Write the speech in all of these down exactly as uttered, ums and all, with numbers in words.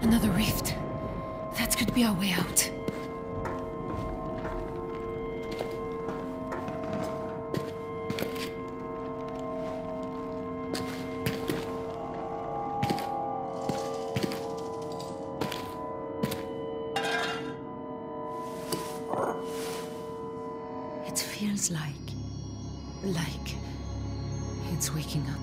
Another rift. That could be our way out. It feels like... like... it's waking up.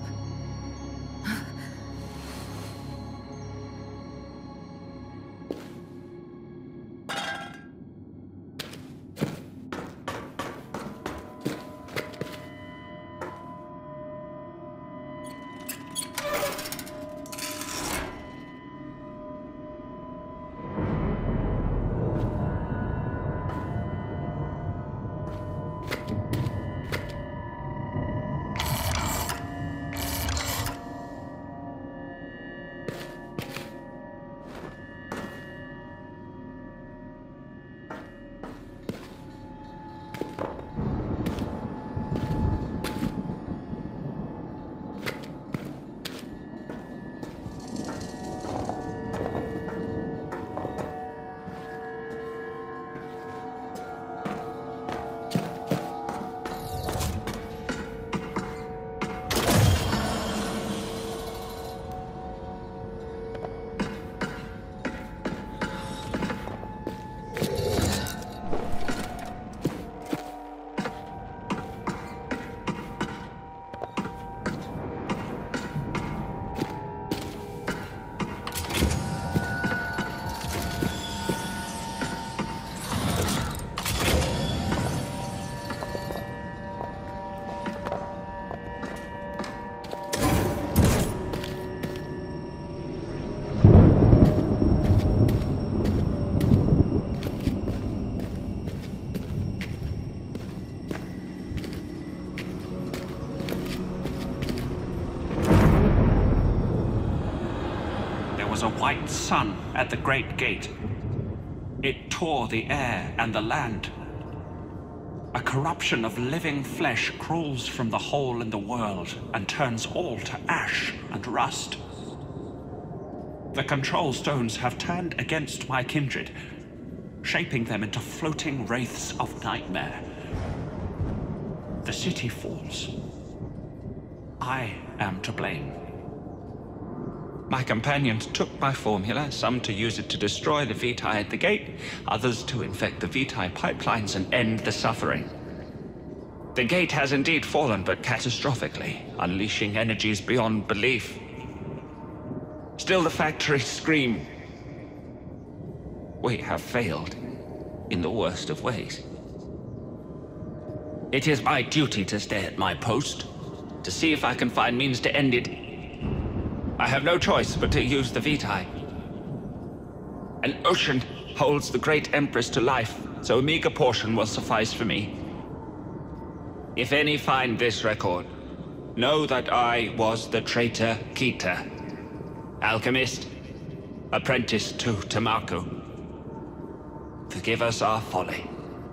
A white sun at the great gate. It tore the air and the land. A corruption of living flesh crawls from the hole in the world and turns all to ash and rust. The control stones have turned against my kindred, shaping them into floating wraiths of nightmare. The city falls. I am to blame. My companions took my formula, some to use it to destroy the Vitae at the gate, others to infect the Vitae pipelines and end the suffering. The gate has indeed fallen, but catastrophically, unleashing energies beyond belief. Still the factories scream. We have failed in the worst of ways. It is my duty to stay at my post, to see if I can find means to end it. I have no choice but to use the Vitae. An ocean holds the great Empress to life, so a meager portion will suffice for me. If any find this record, know that I was the traitor Kita, alchemist, apprentice to Tamaku. Forgive us our folly.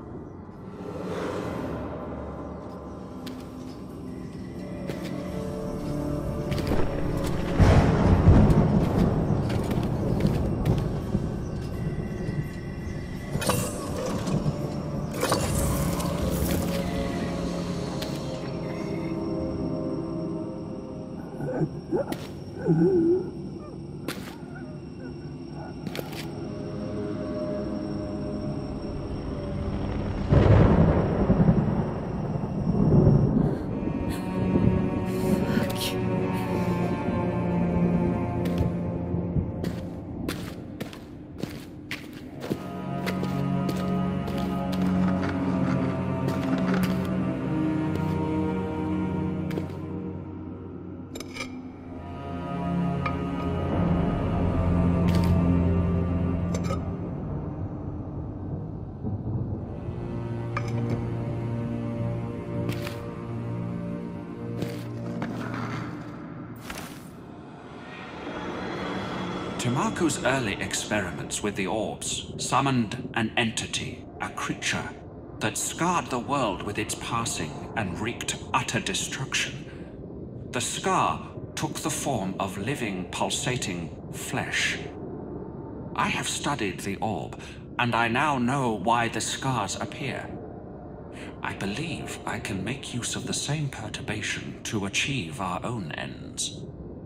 Tamaku's early experiments with the orbs summoned an entity, a creature, that scarred the world with its passing and wreaked utter destruction. The scar took the form of living, pulsating flesh. I have studied the orb, and I now know why the scars appear. I believe I can make use of the same perturbation to achieve our own ends.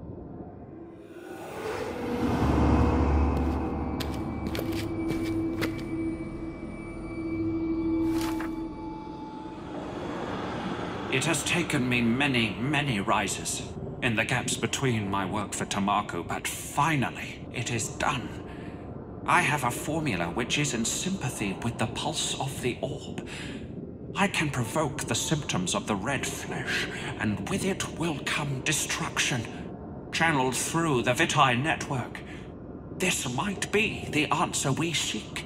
It has taken me many, many rises in the gaps between my work for Tamaku, but finally it is done. I have a formula which is in sympathy with the pulse of the orb. I can provoke the symptoms of the red flesh, and with it will come destruction, channeled through the Vitae network. This might be the answer we seek.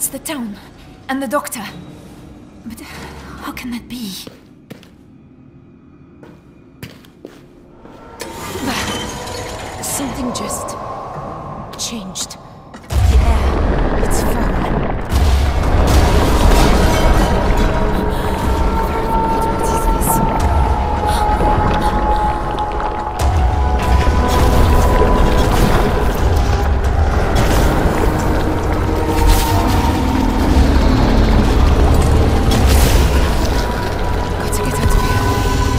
It's the town. And the doctor. But how can that be? Something just changed. The air, it's foul. What is this? Got to get out of here.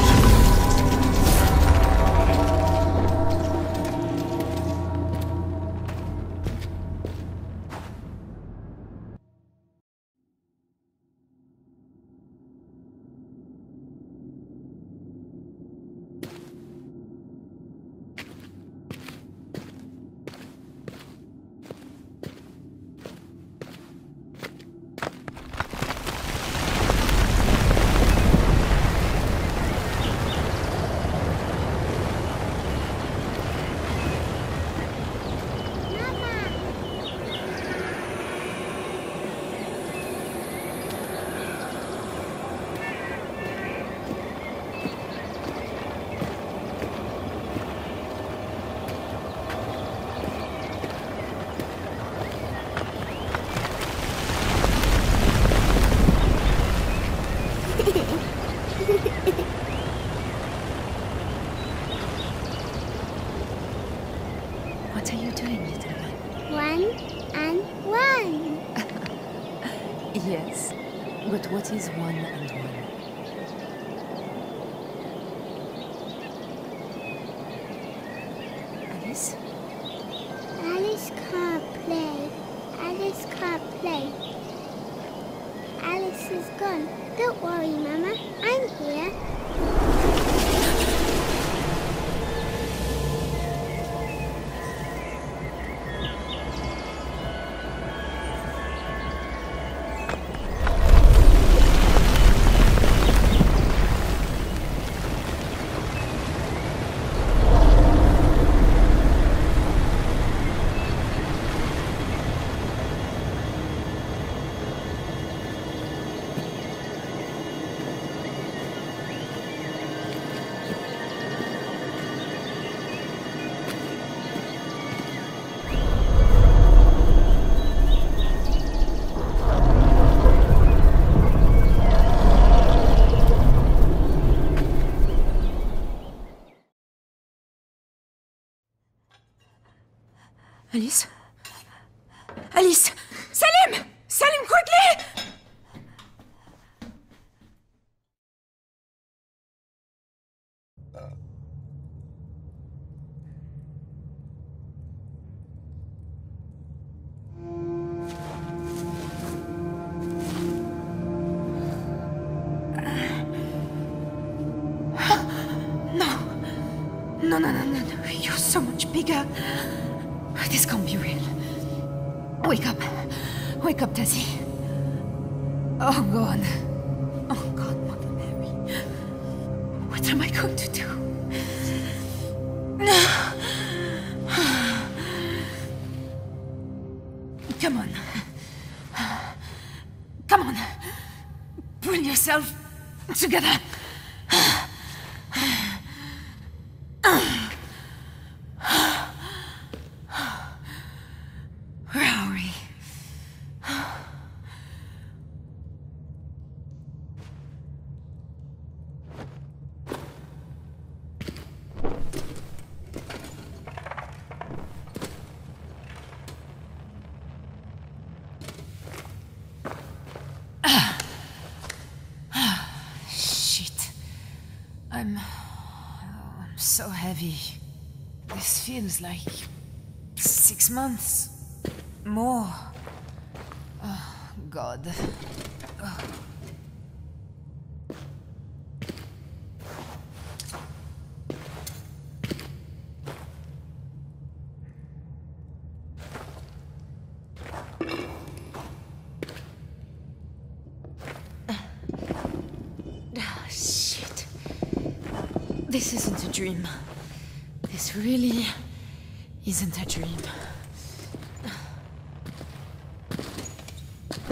What are you doing, little one? One and one. Yes, but what is one and one? Alice? Alice can't play. Alice can't play. Alice is gone. Don't worry, Mama. I'm here. Alice? Alice! Salim! Salim, quickly! No, no, no, no, no. You're so much bigger. This can't be real. Wake up. Wake up, Tessie. Oh, God. Oh, God, Mother Mary. What am I going to do? Come on. Come on. Pull yourself together. Where are we? Shit. I'm... oh, I'm so heavy. This feels like... six months. More. Oh, God. Oh. Ah, shit. This isn't a dream. This really isn't a dream.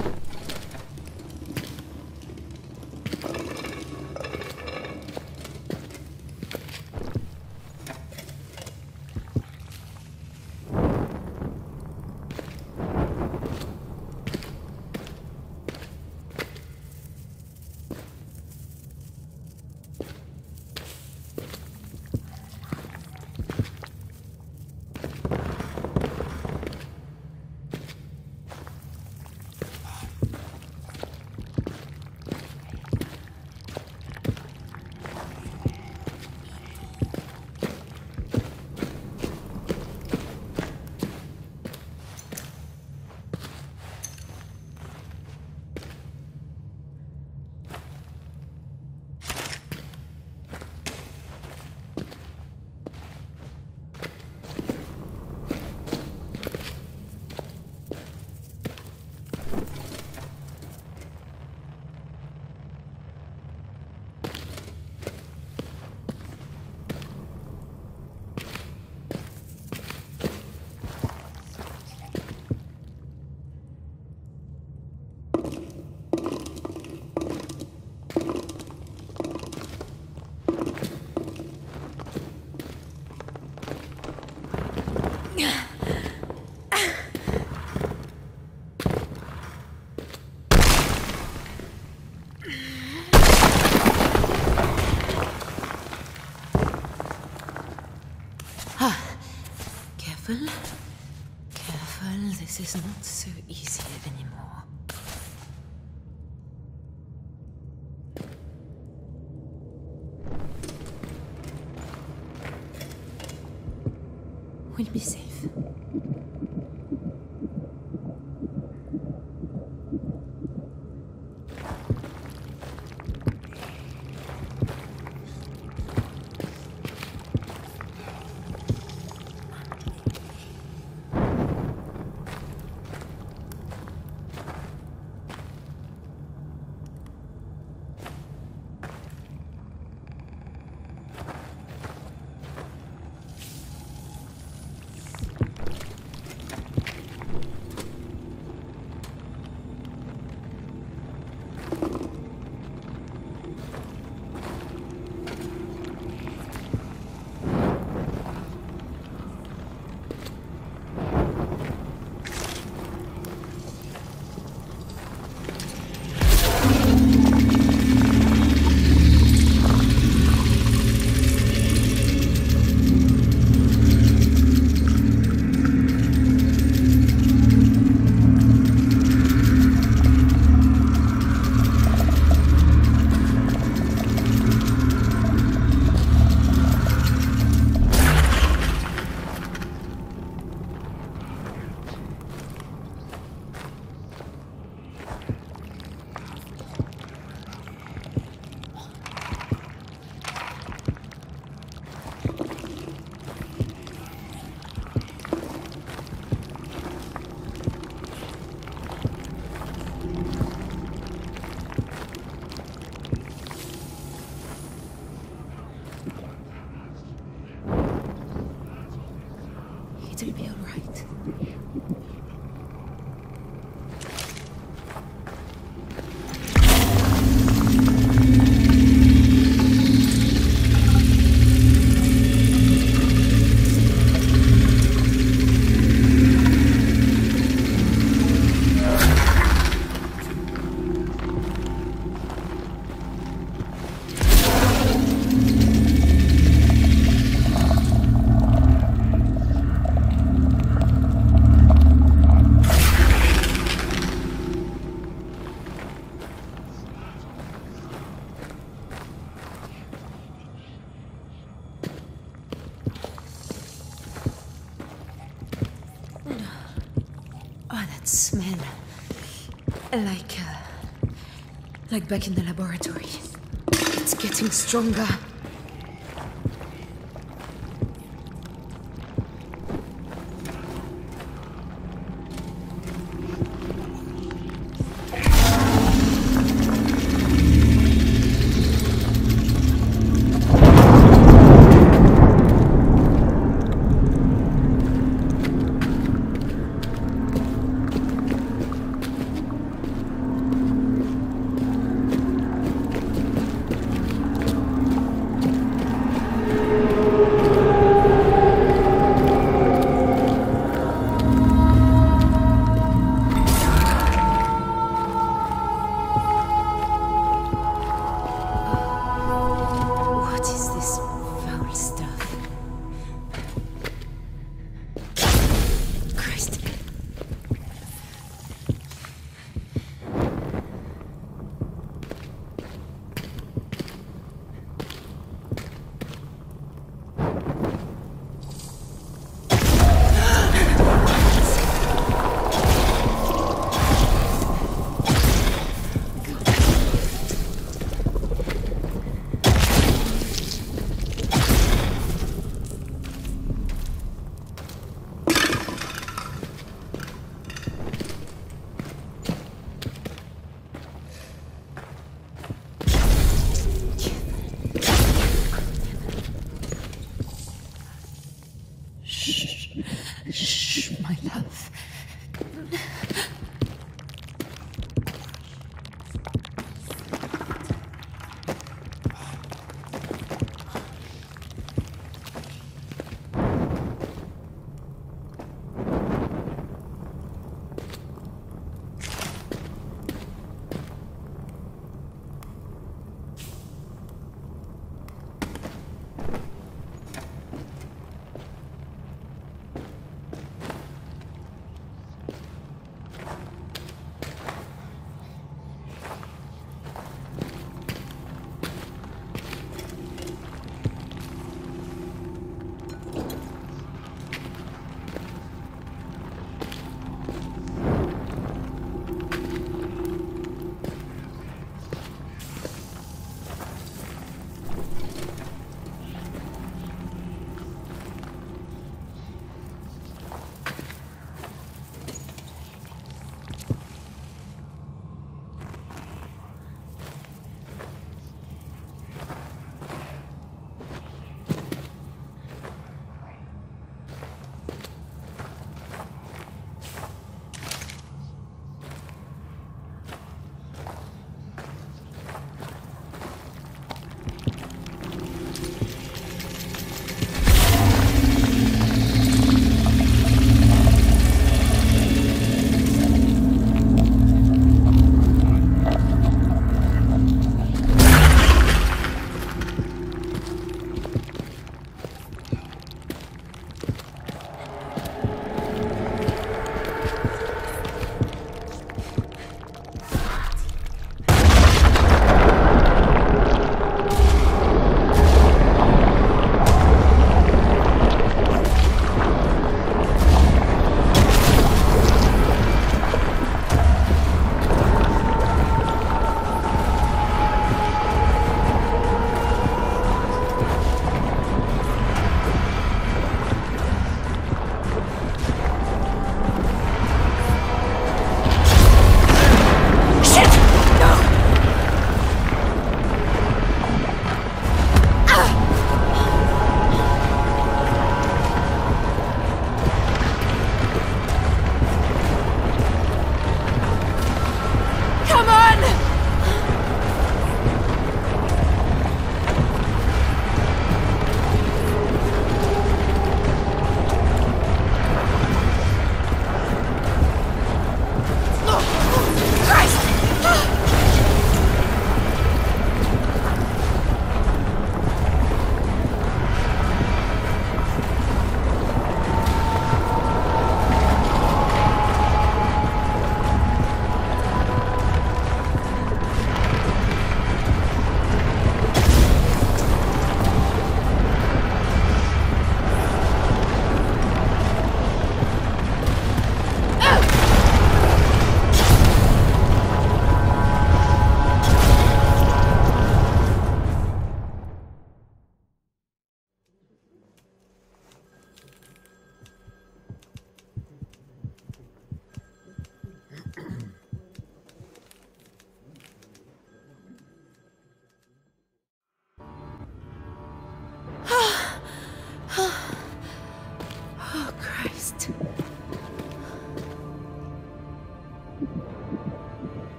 Careful. Careful, this is not so easy anymore. We'll be safe. It'll be all right. Smell. Like, uh, like back in the laboratory. It's getting stronger.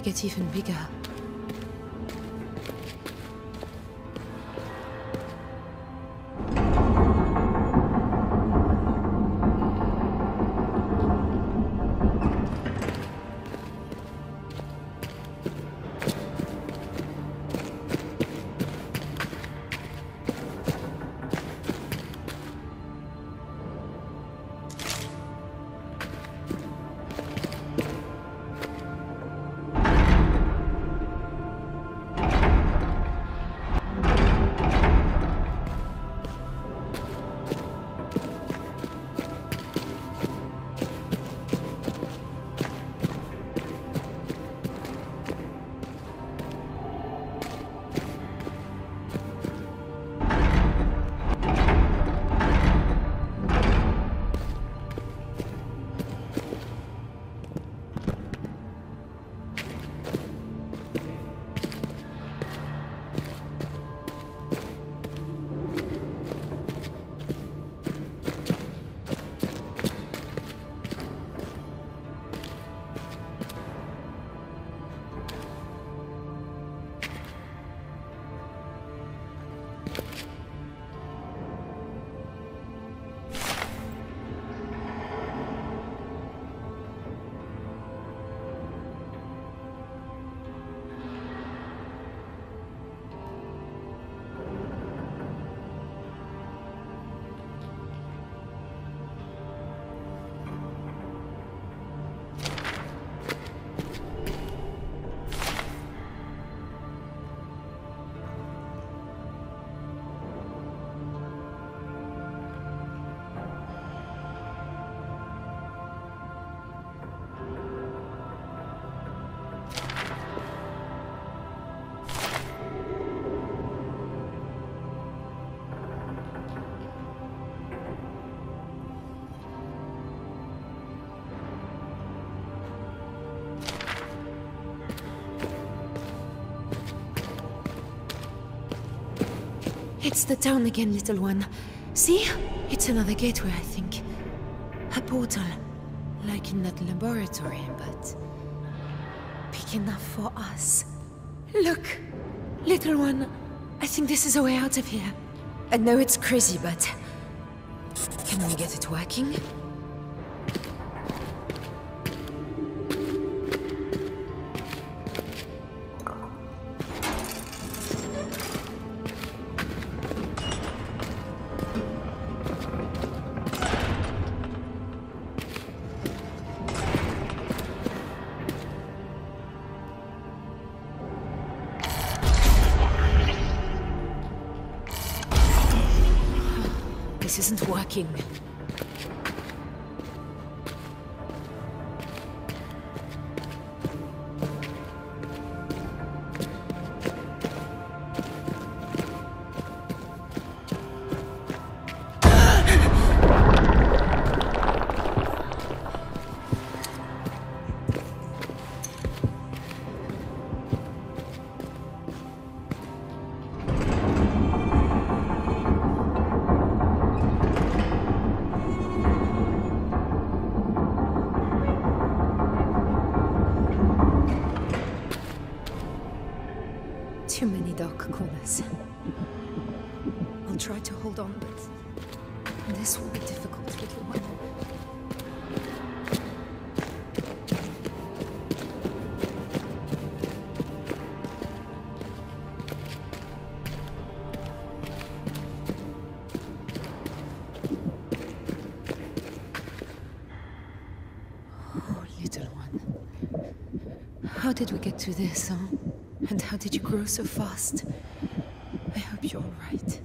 get even bigger. It's the town again, little one. See? It's another gateway, I think. A portal. Like in that laboratory, but... big enough for us. Look! Little one, I think this is a way out of here. I know it's crazy, but... can we get it working? This isn't working. Too many dark corners. I'll try to hold on, but this will be difficult, little one. Oh, little one. How did we get to this, huh? And how did you grow so fast? I hope you're all right.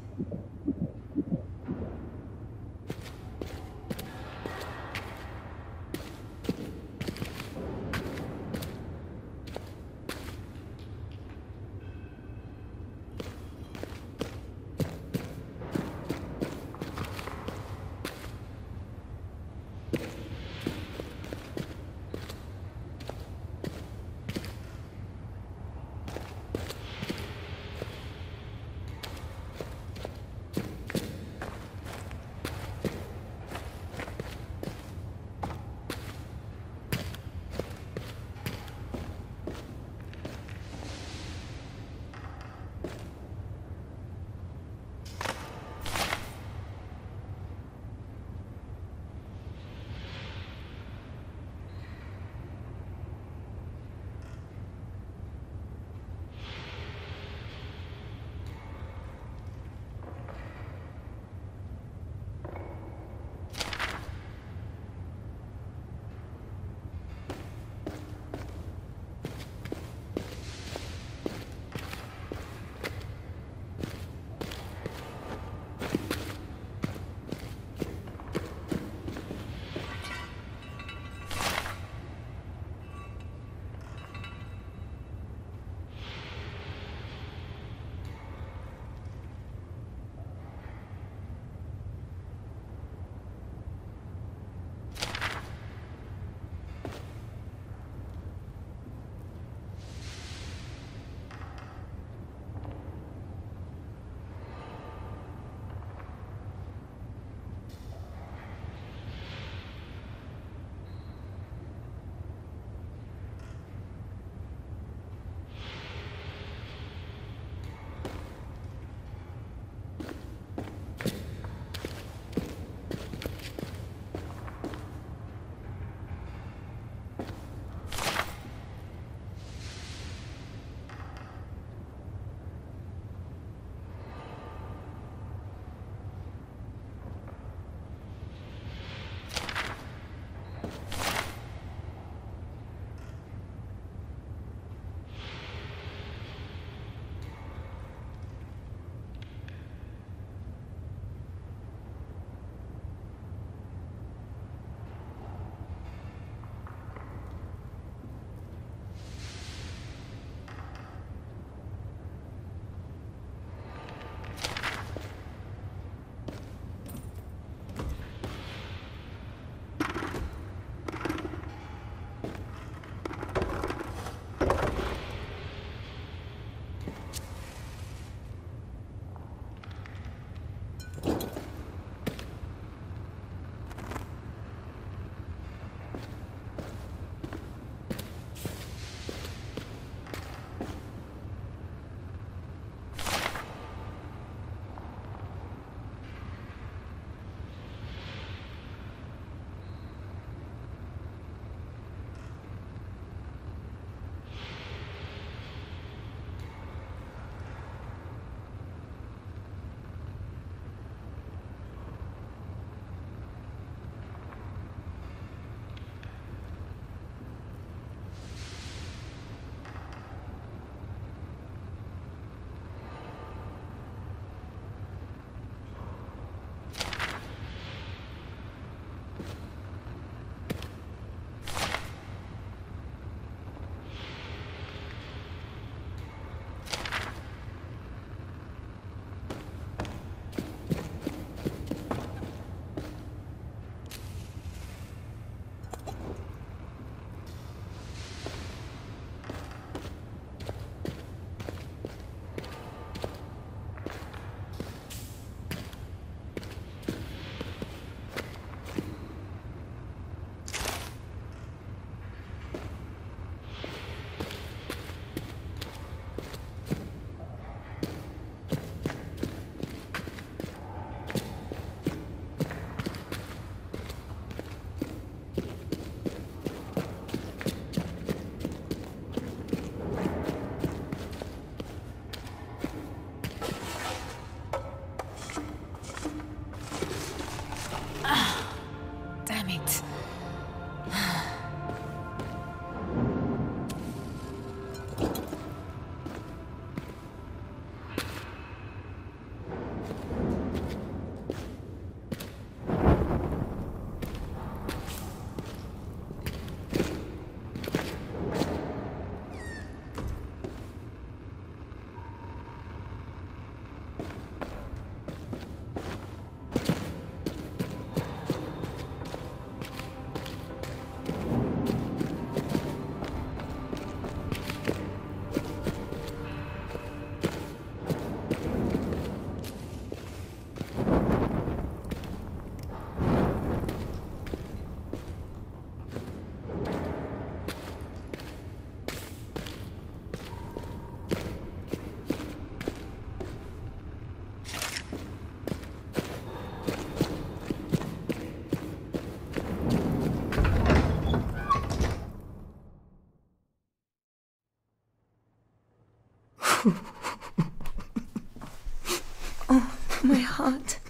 Oh, my heart.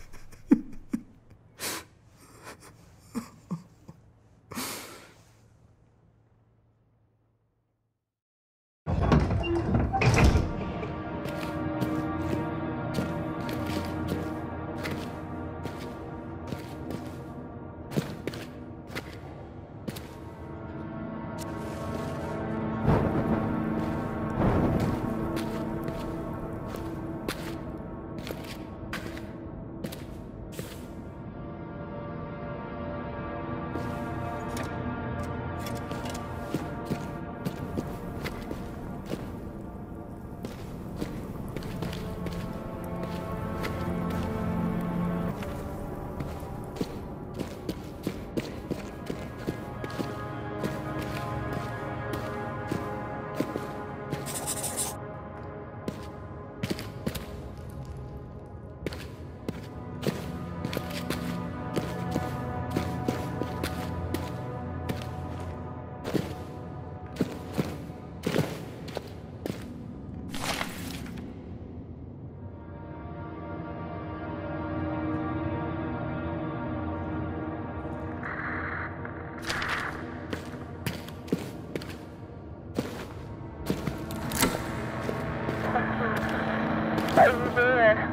Are you there?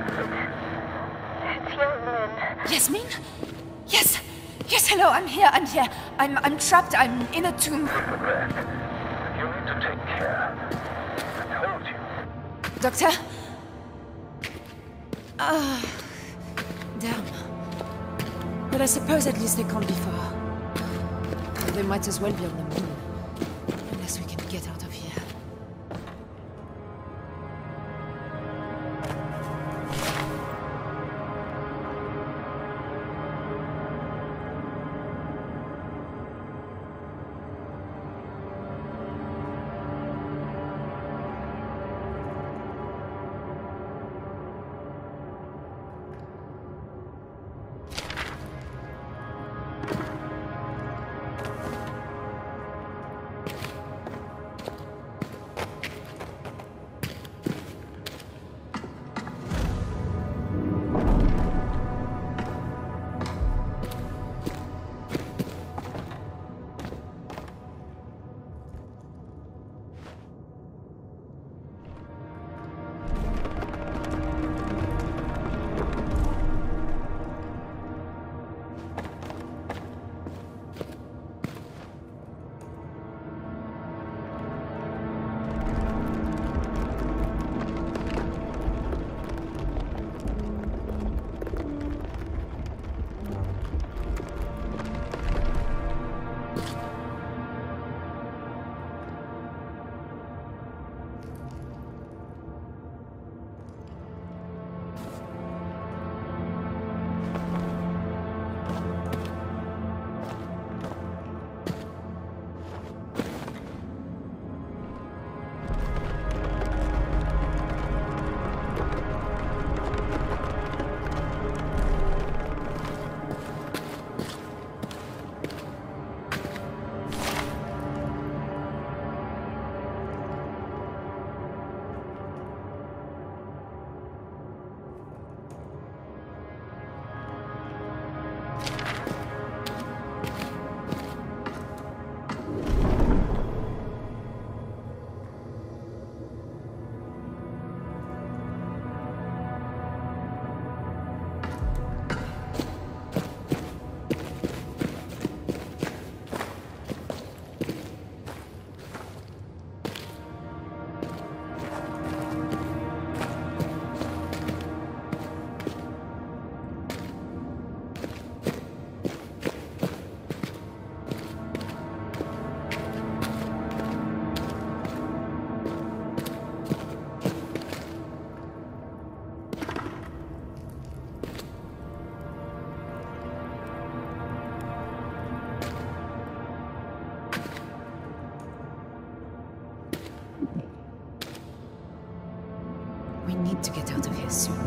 It's Yasmin. Yasmin? Yes. Yes, hello, I'm here, I'm here. I'm I'm trapped, I'm in a tomb. Red, you need to take care. I told you. Doctor? Ah, damn. But I suppose at least they can't be far. They might as well be on the moon. Unless we can get out of here. We need to get out of here soon.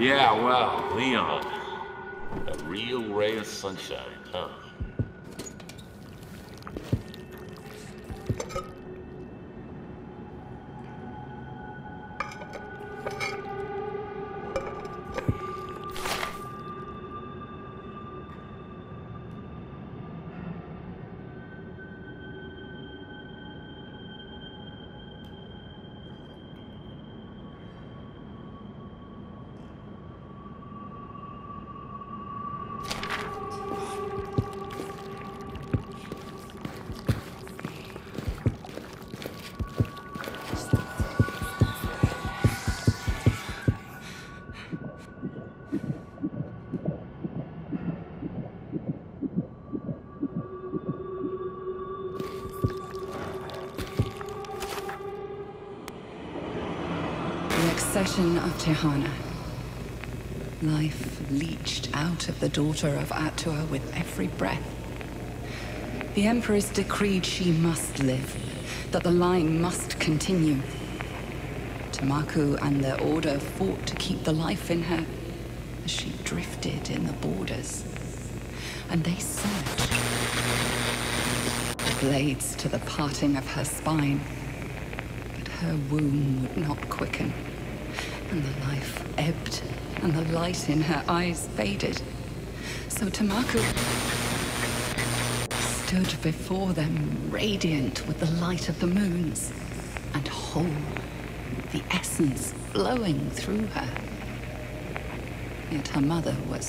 Yeah, well, Leon. A real ray of sunshine, huh? Accession of Tehana. Life leached out of the daughter of Atua with every breath. The Empress decreed she must live, that the line must continue. Tamaku and their order fought to keep the life in her as she drifted in the borders. And they surged. The blades to the parting of her spine. But her womb would not quicken. And the life ebbed, and the light in her eyes faded. So Tamaku stood before them, radiant with the light of the moons, and whole, the essence flowing through her. Yet her mother was...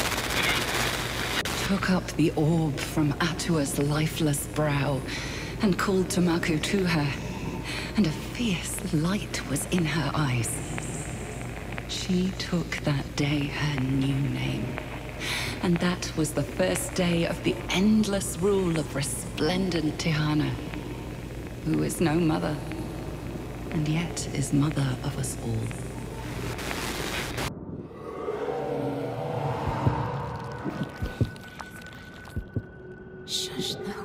took up the orb from Atua's lifeless brow, and called Tamaku to her, and a fierce light was in her eyes. She took that day her new name. And that was the first day of the endless rule of resplendent Tehana, who is no mother, and yet is mother of us all. Shush now.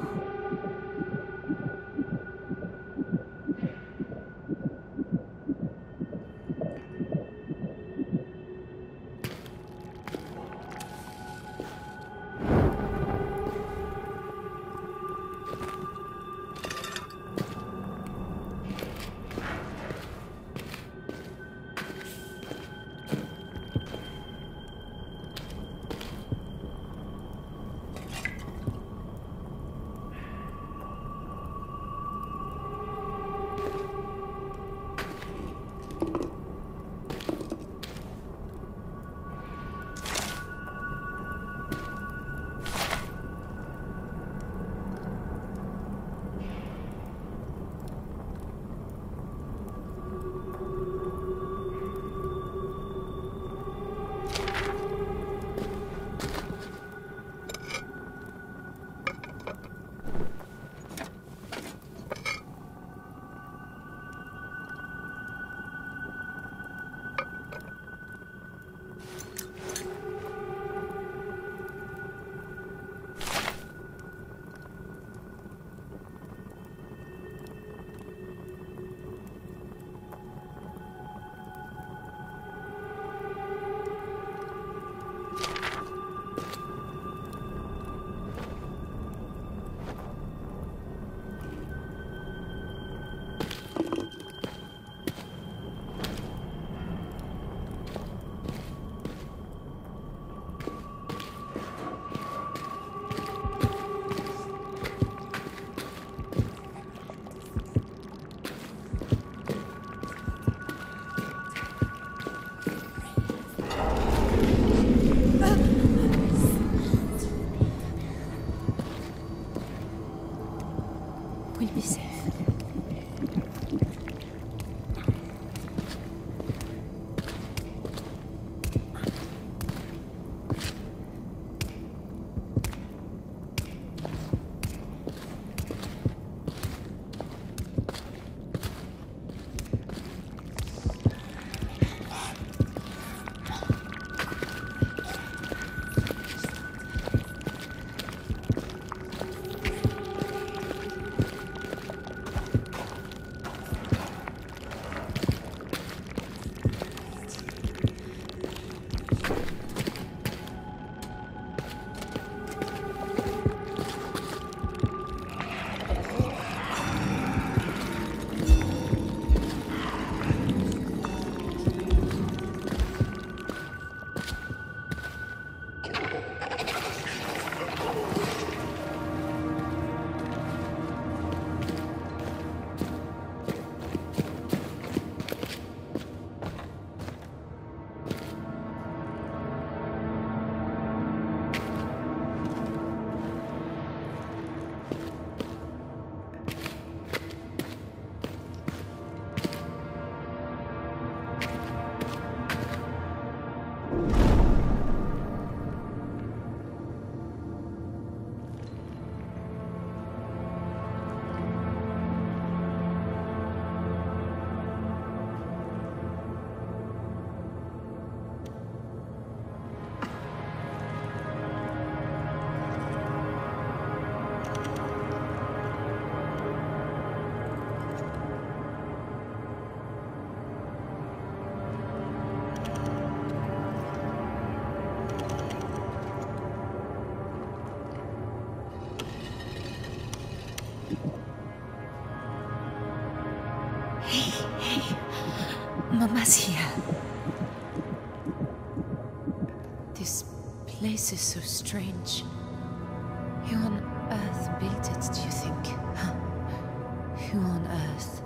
Mama's here. This place is so strange. Who on earth built it, do you think? Huh? Who on earth?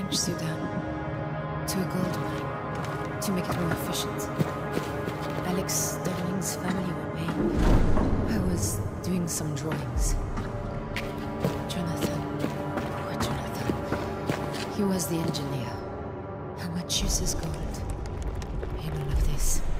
change Sudan to a gold mine to make it more efficient. Alex Sterling's family were paying. I was doing some drawings. Jonathan, poor Jonathan. He was the engineer. How much use is gold in all of this?